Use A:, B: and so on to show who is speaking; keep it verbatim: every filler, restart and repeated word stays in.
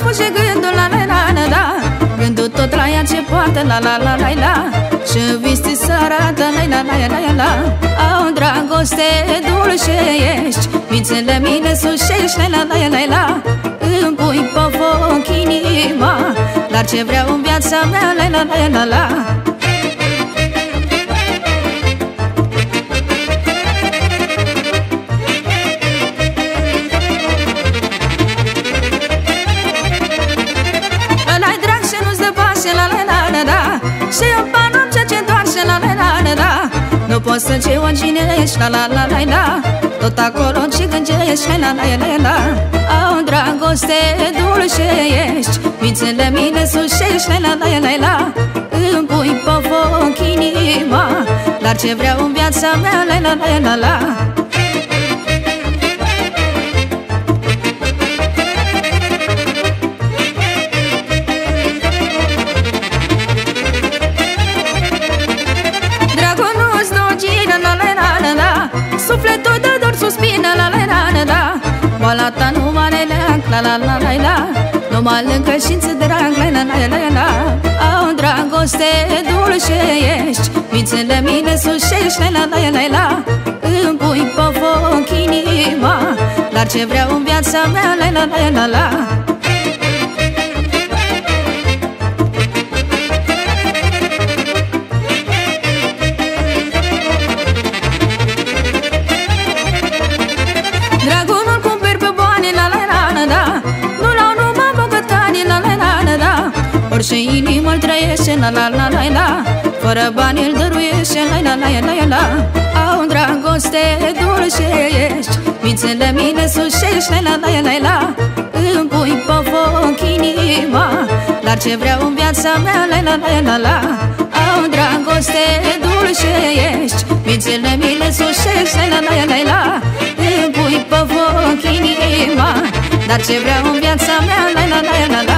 A: fuge gândul la la la la la. Gândul tot la ea ce poartă la la la la la. Și viste să arată la la la la la la. Au dragoste dulce ești, mințele mine sușești la la la la la. Îmi pui pe foc inima, dar ce vreau în viața mea la la la la la. Și eu panam ce ce întoarce la la la la la. Nu poți să ce oginești la la la la la. Tot acolo ce gângești la la la la la. Au dragoste dulce ești, mințele mine sușești la la la la la. Îmi pui pe foc inima, dar ce vreau în viața mea la la la la la. Sufletul de dor suspină la la la la la. Boala ta nu mare leac la la la la la. Numai lângă și-nți drag la la la la la. Au dragoste dulce ești, mințele mine sușești la la la la la. Îmi pui pe foc inima, dar ce vreau în viața mea la la la la la. Orice inimă-l trăiește, la la la la la. Fără bani îl dăruiește, la la la la la. Au dragoste dulce ești, mințele mine sușești, la la la la la. Îmi pui pe foc inima, dar ce vreau în viața mea, la la la la la. Au dragoste dulce ești, mințele mine sușești, la la la la la. Îmi pui pe foc inima, dar ce vreau în viața mea, la la la la la.